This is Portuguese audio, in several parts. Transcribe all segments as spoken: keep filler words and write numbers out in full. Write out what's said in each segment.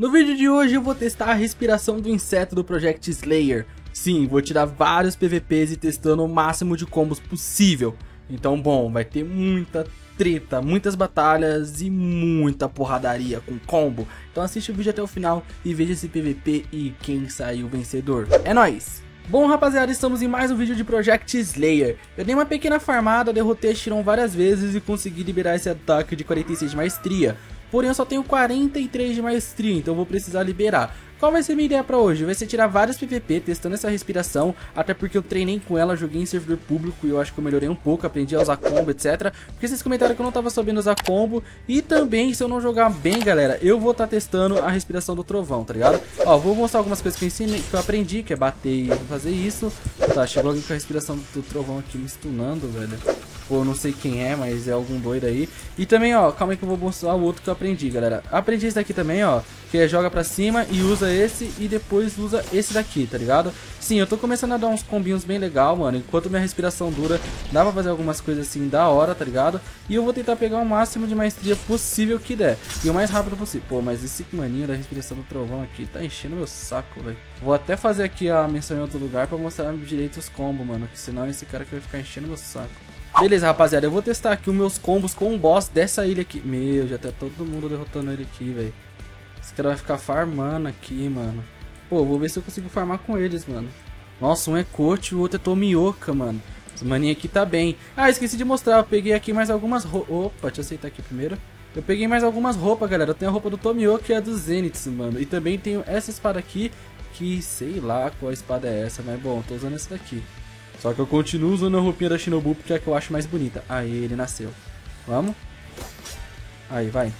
No vídeo de hoje eu vou testar a respiração do inseto do Project Slayer. Sim, vou tirar vários P V Ps e testando o máximo de combos possível. Então, bom, vai ter muita treta, muitas batalhas e muita porradaria com combo. Então assiste o vídeo até o final e veja esse P V P e quem saiu vencedor. É nóis! Bom, rapaziada, estamos em mais um vídeo de Project Slayer. Eu dei uma pequena farmada, derrotei a Chiron várias vezes e consegui liberar esse ataque de quarenta e seis de maestria. Porém eu só tenho quarenta e três de maestria, então vou precisar liberar. Qual vai ser minha ideia pra hoje? Vai ser tirar vários P V P testando essa respiração, até porque eu treinei com ela, joguei em servidor público e eu acho que eu melhorei um pouco, aprendi a usar combo, etcétera. Porque vocês comentaram que eu não tava sabendo usar combo. E também, se eu não jogar bem, galera, eu vou estar tá testando a respiração do trovão, tá ligado? Ó, vou mostrar algumas coisas que eu ensinei, que eu aprendi, que é bater e fazer isso. Tá, chegou alguém com a respiração do trovão aqui me stunando, velho. Pô, não sei quem é, mas é algum doido aí. E também, ó, calma aí que eu vou mostrar o outro que eu aprendi, galera. Aprendi esse daqui também, ó, que é joga pra cima e usa esse e depois usa esse daqui, tá ligado? Sim, eu tô começando a dar uns combinhos bem legal, mano. Enquanto minha respiração dura, dá pra fazer algumas coisas assim da hora, tá ligado? E eu vou tentar pegar o máximo de maestria possível que der. E o mais rápido possível. Pô, mas esse maninho da respiração do trovão aqui tá enchendo meu saco, velho. Vou até fazer aqui a menção em outro lugar pra mostrar direito os combos, mano. Que senão esse cara aqui vai ficar enchendo meu saco. Beleza, rapaziada, eu vou testar aqui os meus combos com o boss dessa ilha aqui. Meu, já tá todo mundo derrotando ele aqui, velho. Esse cara vai ficar farmando aqui, mano. Pô, vou ver se eu consigo farmar com eles, mano. Nossa, um é coach e o outro é Tomioka, mano. Esse maninho aqui tá bem. Ah, esqueci de mostrar, eu peguei aqui mais algumas roupas. Opa, deixa eu aceitar aqui primeiro. Eu peguei mais algumas roupas, galera. Eu tenho a roupa do Tomioka e a do Zenith, mano. E também tenho essa espada aqui, que sei lá qual espada é essa, mas bom, tô usando essa daqui. Só que eu continuo usando a roupinha da Shinobu porque é a que eu acho mais bonita. Aí, ele nasceu. Vamos. Aí, vai.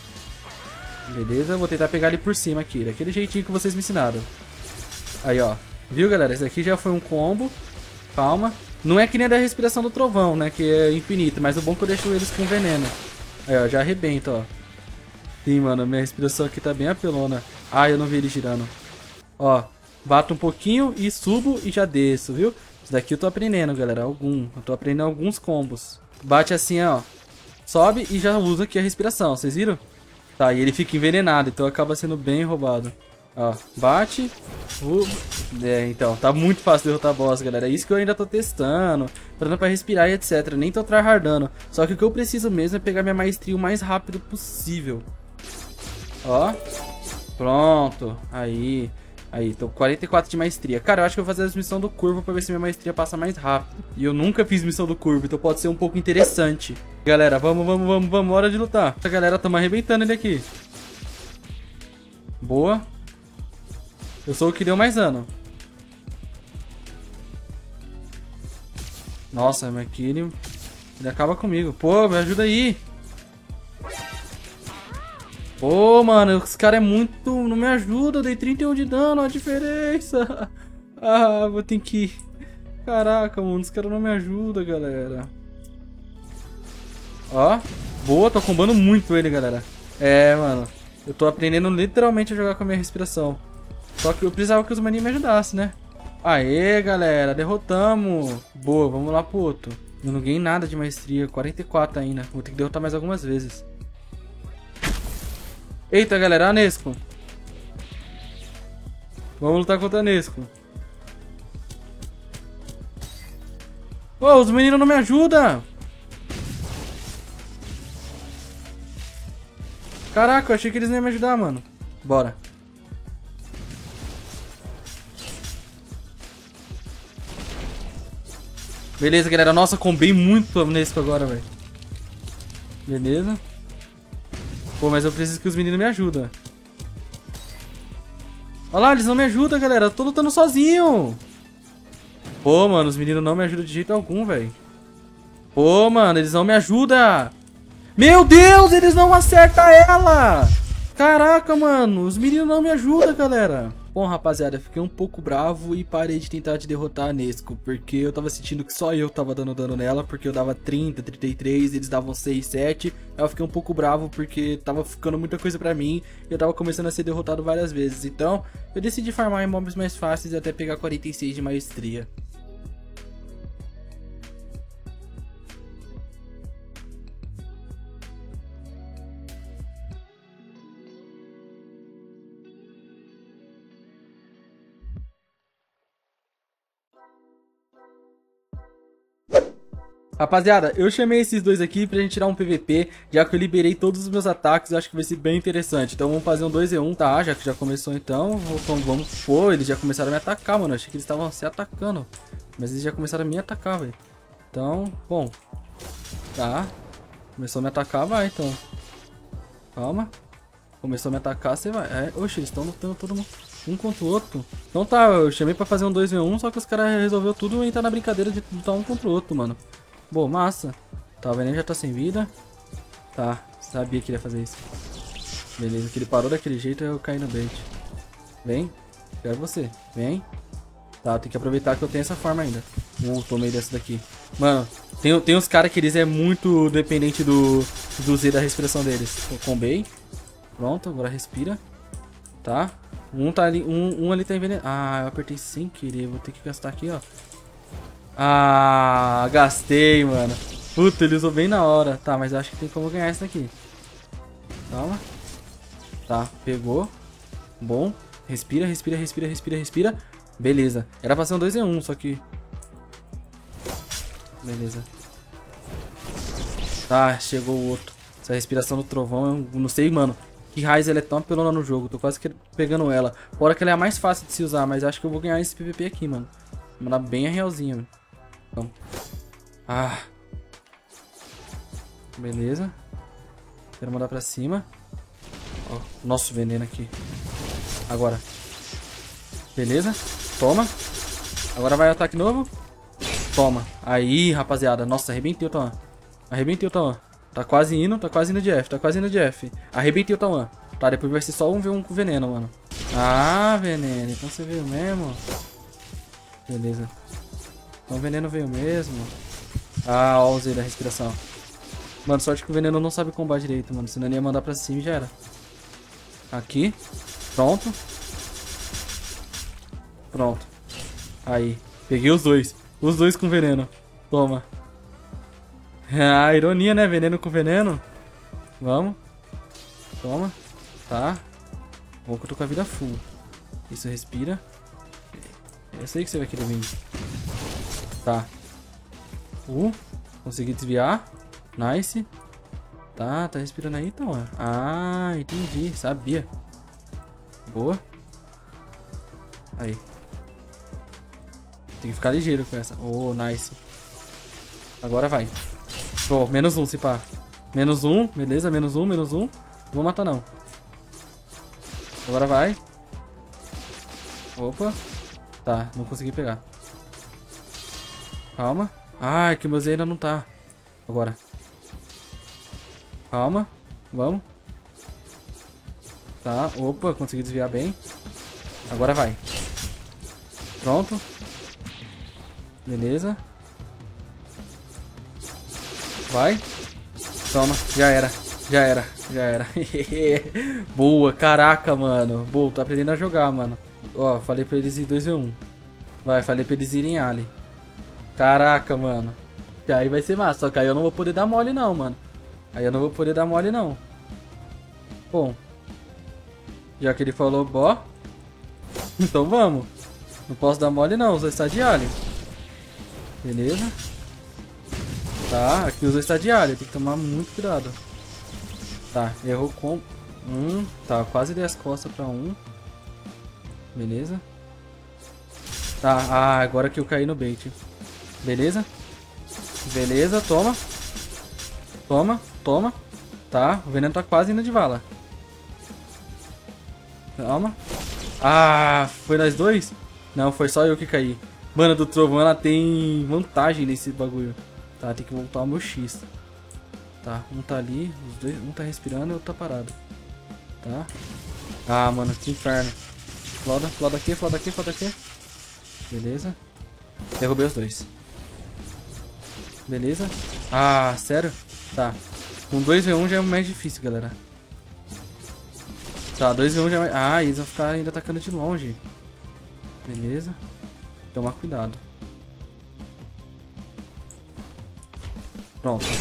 Beleza, vou tentar pegar ele por cima aqui, daquele jeitinho que vocês me ensinaram. Aí, ó. Viu, galera? Esse aqui já foi um combo. Calma. Não é que nem a da respiração do trovão, né? Que é infinita, mas o bom é que eu deixo eles com veneno. Aí, ó, já arrebenta, ó. Sim, mano, minha respiração aqui tá bem apelona. Ah, eu não vi ele girando. Ó, bato um pouquinho e subo e já desço, viu? Isso daqui eu tô aprendendo, galera, algum. Eu tô aprendendo alguns combos. Bate assim, ó. Sobe e já usa aqui a respiração, vocês viram? Tá, e ele fica envenenado, então acaba sendo bem roubado. Ó, bate. Uh, é, então, tá muito fácil derrotar boss, galera. É isso que eu ainda tô testando, parando pra respirar e etcétera. Nem tô tryhardando. Só que o que eu preciso mesmo é pegar minha maestria o mais rápido possível. Ó. Pronto. Aí. Aí, tô com quarenta e quatro de maestria. Cara, eu acho que eu vou fazer a missão do curvo pra ver se minha maestria passa mais rápido. E eu nunca fiz missão do curvo, então pode ser um pouco interessante. Galera, vamos, vamos, vamos, vamos. Hora de lutar. Essa galera tá arrebentando ele aqui. Boa. Eu sou o que deu mais dano. Nossa, mas aqui ele... Ele acaba comigo. Pô, me ajuda aí. Pô, mano, esse cara é muito... Não me ajuda, eu dei trinta e um de dano, a diferença. Ah, vou ter que... Caraca, mano, esse cara não me ajuda, galera. Ó, boa, tô combando muito ele, galera. É, mano, eu tô aprendendo literalmente a jogar com a minha respiração. Só que eu precisava que os maninhos me ajudassem, né? Aê, galera, derrotamos. Boa, vamos lá pro outro. Eu não ganhei nada de maestria, quarenta e quatro ainda. Vou ter que derrotar mais algumas vezes. Eita, galera, a Nesco. Vamos lutar contra a Nesco. Ô, os meninos não me ajudam. Caraca, eu achei que eles não iam me ajudar, mano. Bora. Beleza, galera. Nossa, combei muito a Nesco agora, velho. Beleza. Pô, mas eu preciso que os meninos me ajudem. Olha lá, eles não me ajudam, galera. Eu tô lutando sozinho. Pô, mano, os meninos não me ajudam de jeito algum, velho. Pô, mano, eles não me ajudam. Meu Deus, eles não acertam ela. Caraca, mano, os meninos não me ajudam, galera. Bom, rapaziada, fiquei um pouco bravo e parei de tentar de derrotar a Nesco, porque eu tava sentindo que só eu tava dando dano nela, porque eu dava trinta, trinta e três, eles davam seis, sete. Aí eu fiquei um pouco bravo porque tava ficando muita coisa pra mim e eu tava começando a ser derrotado várias vezes. Então, eu decidi farmar em mobs mais fáceis e até pegar quarenta e seis de maestria. Rapaziada, eu chamei esses dois aqui pra gente tirar um P V P, já que eu liberei todos os meus ataques, eu acho que vai ser bem interessante. Então vamos fazer um dois v um, tá? Já que já começou então, vamos, vamos... Pô, eles já começaram a me atacar, mano. Eu achei que eles estavam se atacando, mas eles já começaram a me atacar, velho. Então, bom. Tá. Começou a me atacar, vai então. Calma. Começou a me atacar, você vai. É, oxe, eles estão lutando todo mundo um contra o outro. Então tá, eu chamei pra fazer um dois v um, só que os caras resolveu tudo e tá na brincadeira de lutar um contra o outro, mano. Boa, massa. Tá, o veneno já tá sem vida. Tá, sabia que ele ia fazer isso. Beleza, que ele parou daquele jeito, eu caí no bait. Vem, quero você, vem. Tá, tem que aproveitar que eu tenho essa forma ainda. Uh, tomei dessa daqui. Mano, tem, tem uns caras que eles é muito dependente do, do Z da respiração deles. Eu combei. Pronto, agora respira. Tá. Um, tá ali, um, um ali tá envenenado. Ah, eu apertei sem querer. Vou ter que gastar aqui, ó. Ah, gastei, mano. Puta, ele usou bem na hora. Tá, mas eu acho que tem como ganhar isso daqui. Calma. Tá, pegou. Bom. Respira, respira, respira, respira, respira. Beleza. Era pra ser um dois v um, só que... Beleza. Tá, chegou o outro. Essa respiração do trovão, eu não sei, mano. Que raiz ela é tão apelona no jogo. Tô quase que pegando ela. Fora que ela é a mais fácil de se usar, mas acho que eu vou ganhar esse P V P aqui, mano. Vou mandar bem a realzinha, mano. Então. Ah. Beleza. Quero mandar pra cima. Ó, nosso veneno aqui. Agora. Beleza. Toma. Agora vai ataque novo. Toma. Aí, rapaziada. Nossa, arrebentei o Tauan. Arrebentei o Tauan. Tá quase indo, tá quase indo de F, tá quase indo de F. Arrebentei o Tauan. Tá, depois vai ser só um v um com veneno, mano. Ah, veneno. Então você veio mesmo. Beleza. Então o veneno veio mesmo. Ah, ó o Z da respiração. Mano, sorte que o veneno não sabe combar direito, mano. Senão ele ia mandar pra cima e já era. Aqui. Pronto. Pronto. Aí. Peguei os dois. Os dois com veneno. Toma. Ah, ironia, né? Veneno com veneno. Vamos. Toma. Tá. Bom que eu tô com a vida full. Isso, respira. Eu sei que você vai querer vir. Tá. Uh. Consegui desviar. Nice. Tá, tá respirando aí então, ó. Ah, entendi. Sabia. Boa. Aí. Tem que ficar ligeiro com essa. Oh, nice. Agora vai. Oh, menos um, se pá. Menos um, beleza, menos um, menos um. Não vou matar não. Agora vai. Opa. Tá, não consegui pegar. Calma. Ah, é que o meu Z ainda não tá. Agora. Calma. Vamos. Tá, opa, consegui desviar bem. Agora vai. Pronto. Beleza. Vai. Toma, já era. Já era, já era. Boa, caraca, mano. Boa, tô aprendendo a jogar, mano. Ó, falei pra eles ir dois v um. Vai, falei pra eles irem ali. Caraca, mano. Que aí vai ser massa. Só que aí eu não vou poder dar mole não, mano. Aí eu não vou poder dar mole não. Bom. Já que ele falou bó. Então vamos. Não posso dar mole não, os dois estagiários. Beleza. Tá, aqui os dois estagiários. Tem que tomar muito cuidado. Tá, errou com um. Tá, quase dei as costas pra um. Beleza. Tá, ah, agora que eu caí no bait. Beleza. Beleza, toma. Toma, toma. Tá, o veneno tá quase indo de vala. Calma. Ah, foi nós dois? Não, foi só eu que caí. Mano, do trovão ela tem vantagem nesse bagulho. Tá, tem que voltar o meu X. Tá, um tá ali, os dois, um tá respirando e o outro tá parado. Tá. Ah, mano, que inferno. Floda, floda aqui, floda aqui, floda aqui. Beleza. Derrubei os dois. Beleza. Ah, sério? Tá. Com dois v um já é mais difícil, galera. Tá, dois v um já é mais... Ah, eles vão ficar ainda atacando de longe. Beleza. Tomar cuidado. Pronto.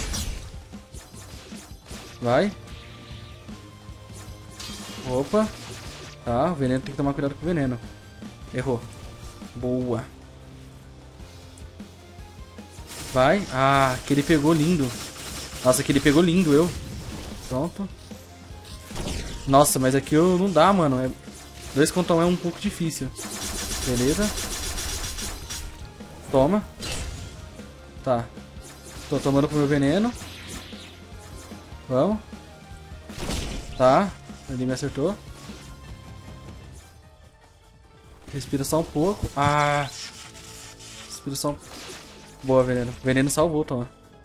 Vai. Opa. Tá, o veneno tem que tomar cuidado com o veneno. Errou. Boa. Vai. Ah, que ele pegou lindo. Nossa, que ele pegou lindo, eu. Pronto. Nossa, mas aqui eu não dá, mano. É... Dois contra um é um pouco difícil. Beleza. Toma. Tá. Tô tomando pro meu veneno. Vamos. Tá. Ele me acertou. Respira só um pouco. Ah. Respira só um... Boa, veneno. Veneno salvou, toma.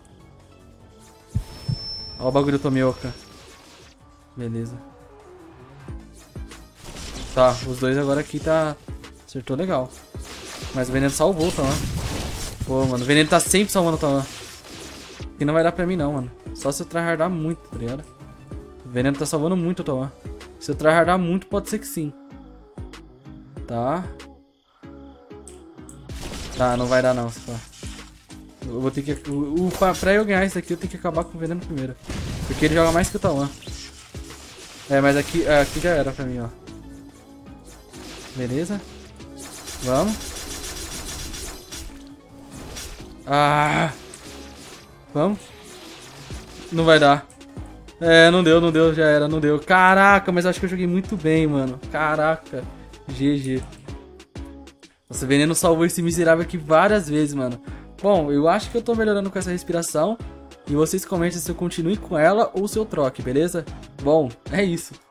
Olha o bagulho do Tomioka. Beleza. Tá, os dois agora aqui tá... Acertou legal. Mas o veneno salvou, toma. Pô, mano, o veneno tá sempre salvando, toma. Aqui não vai dar pra mim não, mano. Só se eu tryhardar muito, tá ligado? O veneno tá salvando muito, toma. Se eu tryhardar muito, pode ser que sim. Tá. Tá, não vai dar não, se pá. Eu vou ter que... O, o, pra eu ganhar isso aqui, eu tenho que acabar com o veneno primeiro. Porque ele joga mais que o Tauan. É, mas aqui, aqui já era pra mim, ó. Beleza. Vamos. Ah! Vamos. Não vai dar. É, não deu, não deu, já era, não deu. Caraca, mas eu acho que eu joguei muito bem, mano. Caraca. G G. Nossa, o veneno salvou esse miserável aqui várias vezes, mano. Bom, eu acho que eu tô melhorando com essa respiração. E vocês comentem se eu continue com ela ou se eu troque, beleza? Bom, é isso.